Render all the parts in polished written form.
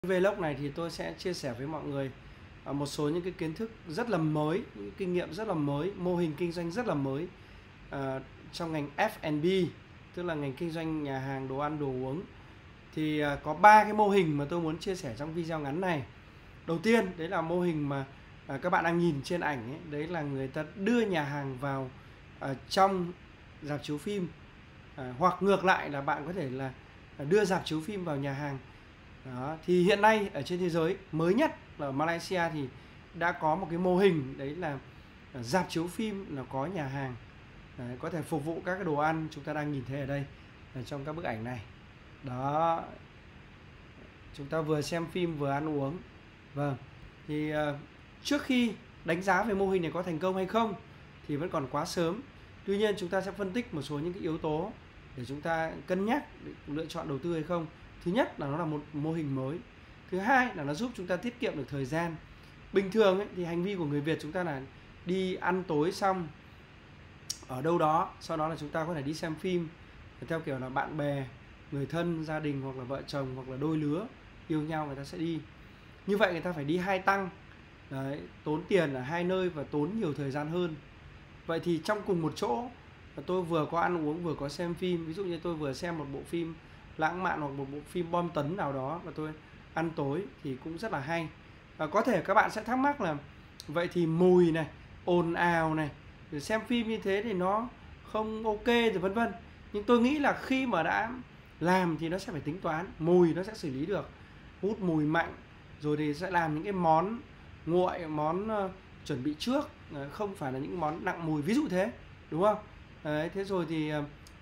Vlog này thì tôi sẽ chia sẻ với mọi người một số những cái kiến thức rất là mới, những kinh nghiệm rất là mới, mô hình kinh doanh rất là mới trong ngành F&B, tức là ngành kinh doanh nhà hàng đồ ăn đồ uống. Thì có 3 cái mô hình mà tôi muốn chia sẻ trong video ngắn này. Đầu tiên đấy là mô hình mà các bạn đang nhìn trên ảnh ấy, đấy là người ta đưa nhà hàng vào trong rạp chiếu phim, hoặc ngược lại là bạn có thể là đưa rạp chiếu phim vào nhà hàng. Đó, thì hiện nay ở trên thế giới mới nhất là ở Malaysia thì đã có một cái mô hình đấy là rạp chiếu phim là có nhà hàng, đấy, có thể phục vụ các cái đồ ăn chúng ta đang nhìn thấy ở đây trong các bức ảnh này. Đó, chúng ta vừa xem phim vừa ăn uống. Vâng, thì trước khi đánh giá về mô hình này có thành công hay không thì vẫn còn quá sớm. Tuy nhiên chúng ta sẽ phân tích một số những cái yếu tố để chúng ta cân nhắc để lựa chọn đầu tư hay không. Thứ nhất là nó là một mô hình mới. Thứ hai là nó giúp chúng ta tiết kiệm được thời gian. Bình thường ấy, thì hành vi của người Việt chúng ta là đi ăn tối xong ở đâu đó, sau đó là chúng ta có thể đi xem phim theo kiểu là bạn bè, người thân, gia đình hoặc là vợ chồng hoặc là đôi lứa yêu nhau người ta sẽ đi. Như vậy người ta phải đi hai tăng. Đấy, tốn tiền ở hai nơi và tốn nhiều thời gian hơn. Vậy thì trong cùng một chỗ tôi vừa có ăn uống vừa có xem phim. Ví dụ như tôi vừa xem một bộ phim lãng mạn hoặc một bộ phim bom tấn nào đó và tôi ăn tối thì cũng rất là hay. Có thể các bạn sẽ thắc mắc là vậy thì mùi này, ồn ào này, rồi xem phim như thế thì nó không ok rồi vân vân. Nhưng tôi nghĩ là khi mà đã làm thì nó sẽ phải tính toán. Mùi nó sẽ xử lý được, hút mùi mạnh, rồi thì sẽ làm những cái món nguội, món chuẩn bị trước, không phải là những món nặng mùi, ví dụ thế, đúng không? Đấy, thế rồi thì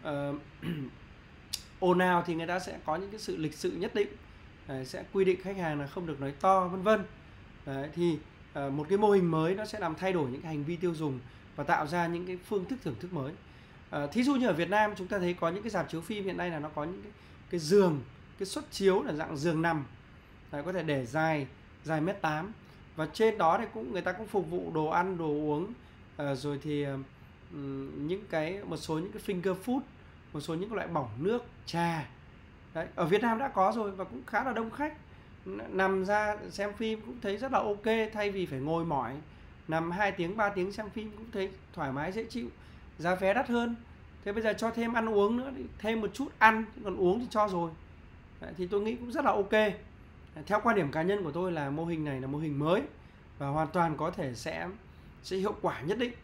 ồn ào thì người ta sẽ có những cái sự lịch sự nhất định. Đấy, sẽ quy định khách hàng là không được nói to vân vân. Đấy, thì một cái mô hình mới nó sẽ làm thay đổi những cái hành vi tiêu dùng và tạo ra những cái phương thức thưởng thức mới. Thí dụ như ở Việt Nam chúng ta thấy có những cái rạp chiếu phim hiện nay là nó có những cái giường, cái suất chiếu là dạng giường nằm. Đấy, có thể để dài 1m8 và trên đó thì người ta cũng phục vụ đồ ăn đồ uống, rồi thì một số những cái finger food, một số những loại bỏng nước, trà. Đấy, ở Việt Nam đã có rồi và cũng khá là đông khách. Nằm ra xem phim cũng thấy rất là ok, thay vì phải ngồi mỏi nằm 2 tiếng 3 tiếng xem phim cũng thấy thoải mái dễ chịu. Giá vé đắt hơn, thế bây giờ cho thêm ăn uống nữa, thêm một chút ăn, còn uống thì cho rồi. Đấy, thì tôi nghĩ cũng rất là ok. Theo quan điểm cá nhân của tôi là mô hình này là mô hình mới và hoàn toàn có thể sẽ hiệu quả nhất định.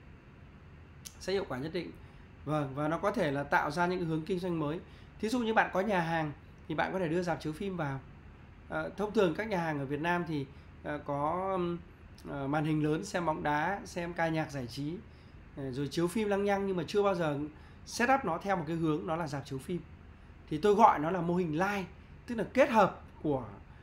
Vâng, và nó có thể là tạo ra những hướng kinh doanh mới. Thí dụ như bạn có nhà hàng thì bạn có thể đưa rạp chiếu phim vào. Thông thường các nhà hàng ở Việt Nam thì có màn hình lớn xem bóng đá, xem ca nhạc giải trí, rồi chiếu phim lăng nhăng, nhưng mà chưa bao giờ setup nó theo một cái hướng đó là rạp chiếu phim. Thì tôi gọi nó là mô hình live, tức là kết hợp của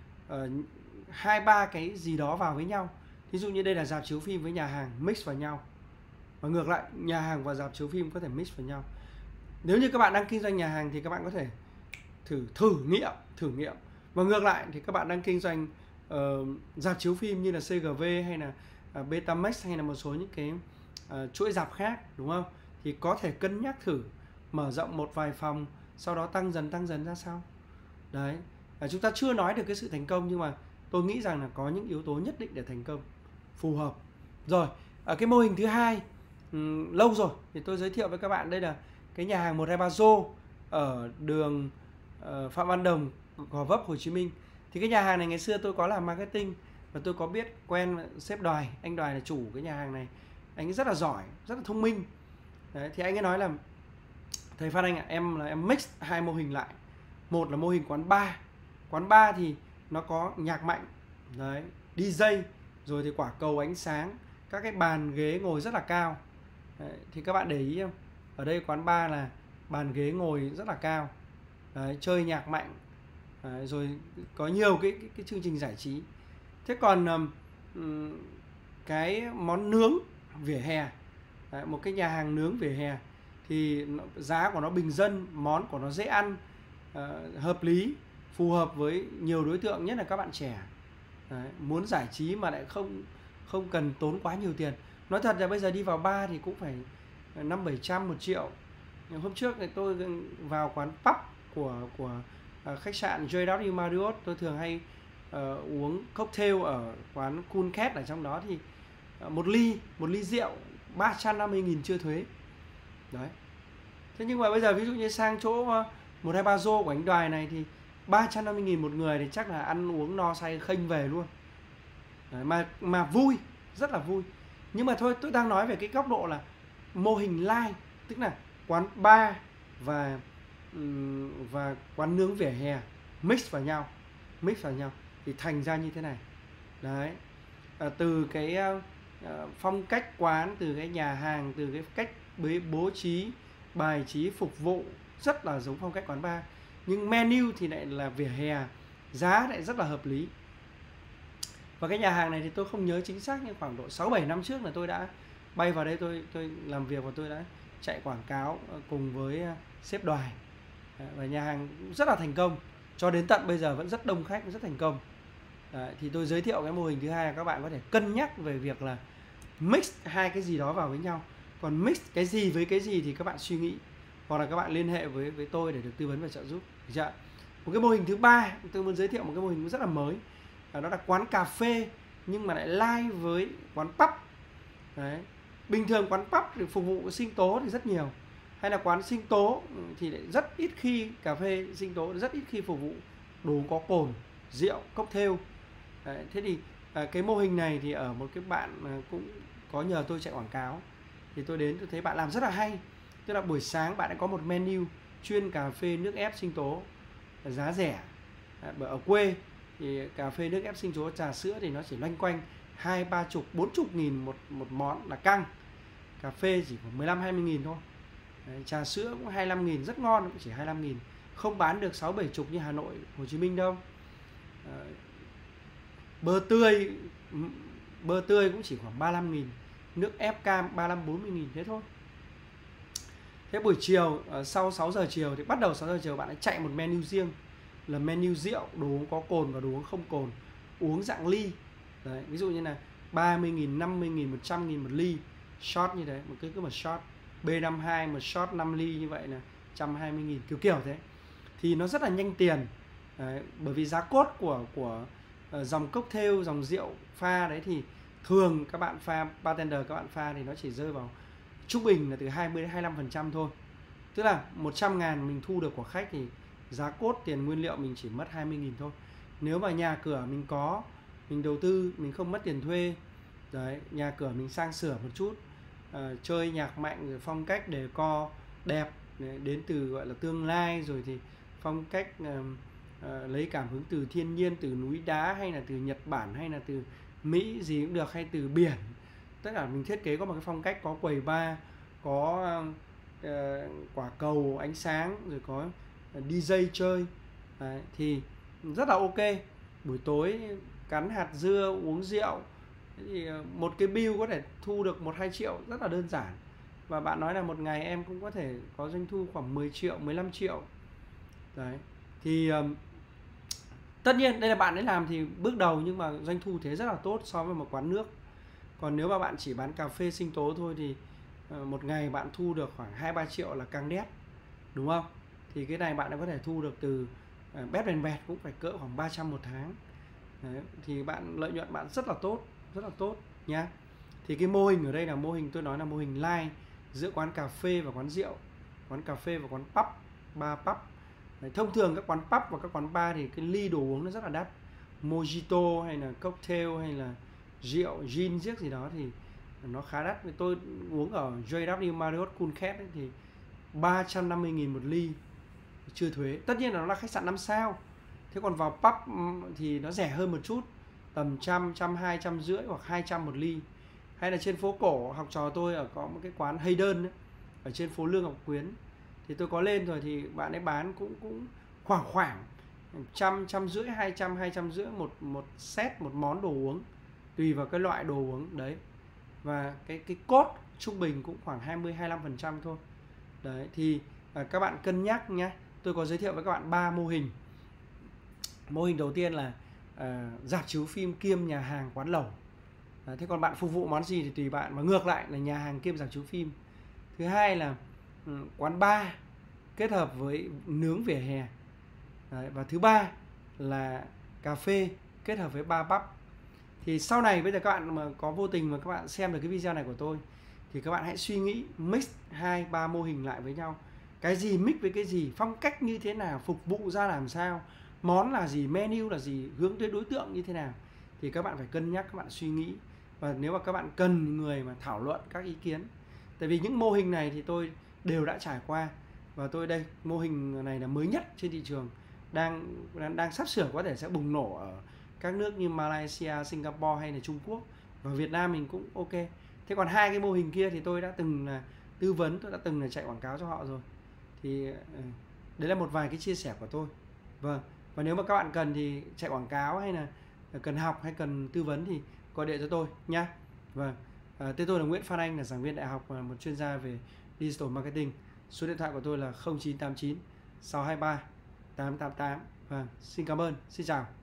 2-3 cái gì đó vào với nhau. Ví dụ như đây là rạp chiếu phim với nhà hàng mix vào nhau, và ngược lại nhà hàng và rạp chiếu phim có thể mix vào nhau. Nếu như các bạn đang kinh doanh nhà hàng thì các bạn có thể thử nghiệm. Và ngược lại thì các bạn đang kinh doanh rạp chiếu phim như là CGV hay là Betamax hay là một số những cái chuỗi rạp khác, đúng không? Thì có thể cân nhắc thử mở rộng một vài phòng, sau đó tăng dần ra sau. Đấy, chúng ta chưa nói được cái sự thành công, nhưng mà tôi nghĩ rằng là có những yếu tố nhất định để thành công phù hợp. Rồi, ở cái mô hình thứ hai, lâu rồi thì tôi giới thiệu với các bạn, đây là cái nhà hàng 123 Zô ở đường Phạm Văn Đồng, Gò Vấp, Hồ Chí Minh. Thì cái nhà hàng này ngày xưa tôi có làm marketing và tôi có biết quen sếp Đoài. Anh Đoài là chủ cái nhà hàng này, anh ấy rất là giỏi, rất là thông minh. Đấy, thì anh ấy nói là thầy Phan Anh ạ, em mix hai mô hình lại. Một là mô hình quán bar thì nó có nhạc mạnh, đấy, DJ, rồi thì quả cầu ánh sáng, các cái bàn ghế ngồi rất là cao. Đấy, thì các bạn để ý không? Ở đây quán bar là bàn ghế ngồi rất là cao. Đấy, chơi nhạc mạnh. Đấy, rồi có nhiều cái chương trình giải trí. Thế còn cái món nướng vỉa hè, đấy, một cái nhà hàng nướng vỉa hè thì giá của nó bình dân, món của nó dễ ăn, hợp lý, phù hợp với nhiều đối tượng, nhất là các bạn trẻ. Đấy, muốn giải trí mà lại không cần tốn quá nhiều tiền. Nói thật là bây giờ đi vào bar thì cũng phải 500-700 1 triệu. Hôm trước thì tôi vào quán pub của khách sạn JW Marriott, tôi thường hay uống cocktail ở quán Cool Cat ở trong đó thì một ly rượu 350.000 chưa thuế. Đấy. Thế nhưng mà bây giờ ví dụ như sang chỗ 123 Dô của anh Đoài này thì 350.000 một người thì chắc là ăn uống no say khênh về luôn. Đấy, mà vui, rất là vui. Nhưng mà thôi, tôi đang nói về cái góc độ là mô hình live, tức là quán bar và quán nướng vỉa hè mix vào nhau thì thành ra như thế này. Đấy. Từ cái phong cách quán, từ cái nhà hàng, từ cái cách bố trí bài trí phục vụ rất là giống phong cách quán bar, nhưng menu thì lại là vỉa hè, giá lại rất là hợp lý. Và cái nhà hàng này thì tôi không nhớ chính xác, nhưng khoảng độ 6-7 năm trước là tôi đã bay vào đây, tôi làm việc và tôi đã chạy quảng cáo cùng với sếp Đoài. Và nhà hàng rất là thành công, cho đến tận bây giờ vẫn rất đông khách, rất thành công. Đấy, thì tôi giới thiệu cái mô hình thứ hai là các bạn có thể cân nhắc về việc là mix hai cái gì đó vào với nhau. Còn mix cái gì với cái gì thì các bạn suy nghĩ, hoặc là các bạn liên hệ với tôi để được tư vấn và trợ giúp. Một cái mô hình thứ ba tôi muốn giới thiệu, một cái mô hình rất là mới, đó là quán cà phê nhưng mà lại live với quán pub. Đấy. Bình thường quán pub thì phục vụ sinh tố thì rất nhiều, hay là quán sinh tố thì lại rất ít khi, cà phê sinh tố rất ít khi phục vụ đồ có cồn, rượu, cocktail. Đấy. Thế thì cái mô hình này thì ở một cái bạn cũng có nhờ tôi chạy quảng cáo, thì tôi đến tôi thấy bạn làm rất là hay. Tức là buổi sáng bạn đã có một menu chuyên cà phê nước ép sinh tố giá rẻ. Ở quê thì cà phê nước ép sinh tố, trà sữa thì nó chỉ loanh quanh 20-30-40 nghìn một món là căng. Cà phê chỉ khoảng 15-20 nghìn thôi. Đấy, trà sữa cũng 25 nghìn, rất ngon, cũng chỉ 25 nghìn. Không bán được 6-70 như Hà Nội, Hồ Chí Minh đâu. Bơ tươi cũng chỉ khoảng 35 nghìn. Nước ép cam 35-40 nghìn thế thôi. Thế buổi chiều, sau 6 giờ chiều thì bắt đầu 6 giờ chiều bạn ấy chạy một menu riêng, là menu rượu, đồ uống có cồn và đồ uống không cồn, uống dạng ly. Đấy, ví dụ như là 30 nghìn, 50 nghìn, 100 nghìn một ly, shot như thế, một cái mà shot B52, một shot 5 ly như vậy là 120 nghìn, kiểu thế. Thì nó rất là nhanh tiền. Đấy, bởi vì giá cốt của dòng cocktail, dòng rượu pha đấy thì thường các bạn pha, bartender các bạn pha thì nó chỉ rơi vào trung bình là từ 20-25% thôi. Tức là 100 ngàn mình thu được của khách thì giá cốt tiền nguyên liệu mình chỉ mất 20 nghìn thôi. Nếu mà nhà cửa mình có, mình đầu tư, mình không mất tiền thuê. Đấy, nhà cửa mình sang sửa một chút, chơi nhạc mạnh, rồi phong cách decor đẹp đến từ gọi là tương lai, rồi thì phong cách lấy cảm hứng từ thiên nhiên, từ núi đá, hay là từ Nhật Bản, hay là từ Mỹ gì cũng được, hay từ biển. Tất cả mình thiết kế có một cái phong cách, có quầy bar, có quả cầu ánh sáng, rồi có DJ chơi. Đấy, thì rất là ok. Buổi tối cắn hạt dưa, uống rượu, thì một cái bill có thể thu được 1-2 triệu, rất là đơn giản. Và bạn nói là một ngày em cũng có thể có doanh thu khoảng 10 triệu, 15 triệu. Đấy, thì tất nhiên đây là bạn ấy làm thì bước đầu, nhưng mà doanh thu thế rất là tốt so với một quán nước. Còn nếu mà bạn chỉ bán cà phê sinh tố thôi thì một ngày bạn thu được khoảng 2-3 triệu là càng đét, đúng không? Thì cái này bạn đã có thể thu được từ bét bèn bẹt cũng phải cỡ khoảng 300 một tháng. Đấy, thì bạn lợi nhuận bạn rất là tốt nhá. Thì cái mô hình ở đây là mô hình tôi nói là mô hình live giữa quán cà phê và quán rượu, quán cà phê và quán pub, bar pub. Đấy, thông thường các quán pub và các quán bar thì cái ly đồ uống nó rất là đắt, mojito hay là cocktail hay là rượu gin giếc gì đó thì nó khá đắt. Tôi uống ở JW Marriott Cool Cat ấy, thì 350 nghìn một ly chưa thuế. Tất nhiên là nó là khách sạn 5 sao. Thế còn vào pub thì nó rẻ hơn một chút, tầm 100, 150 hoặc 200 một ly. Hay là trên phố cổ, học trò tôi ở có một cái quán Hayden ấy, ở trên phố Lương Ngọc Quyến, thì tôi có lên rồi thì bạn ấy bán cũng khoảng 100, 150, 200, 250 một set, một món đồ uống, tùy vào cái loại đồ uống đấy. Và cái cốt trung bình cũng khoảng 20-25% thôi. Đấy, thì các bạn cân nhắc nhé. Tôi có giới thiệu với các bạn 3 mô hình. Mô hình đầu tiên là rạp chiếu phim kiêm nhà hàng quán lẩu. Thế còn bạn phục vụ món gì thì tùy bạn, và ngược lại là nhà hàng kiêm rạp chiếu phim. Thứ hai là quán bar kết hợp với nướng vỉa hè. Đấy, và thứ ba là cà phê kết hợp với bar bắp. Thì sau này bây giờ các bạn mà có vô tình mà các bạn xem được cái video này của tôi thì các bạn hãy suy nghĩ mix 2-3 mô hình lại với nhau. Cái gì mix với cái gì, phong cách như thế nào, phục vụ ra làm sao, món là gì, menu là gì, hướng tới đối tượng như thế nào. Thì các bạn phải cân nhắc, các bạn suy nghĩ. Và nếu mà các bạn cần người mà thảo luận các ý kiến. Tại vì những mô hình này thì tôi đều đã trải qua. Và tôi đây, mô hình này là mới nhất trên thị trường. Đang sắp sửa có thể sẽ bùng nổ ở các nước như Malaysia, Singapore hay là Trung Quốc. Và Việt Nam mình cũng ok. Thế còn hai cái mô hình kia thì tôi đã từng là tư vấn, tôi đã từng là chạy quảng cáo cho họ rồi. Thì đấy là một vài cái chia sẻ của tôi. Vâng. Và nếu mà các bạn cần thì chạy quảng cáo hay là cần học hay cần tư vấn thì gọi điện cho tôi nhá. Vâng. Tên tôi là Nguyễn Phan Anh, là giảng viên đại học và một chuyên gia về digital marketing. Số điện thoại của tôi là 0989 623 888. Vâng, xin cảm ơn. Xin chào.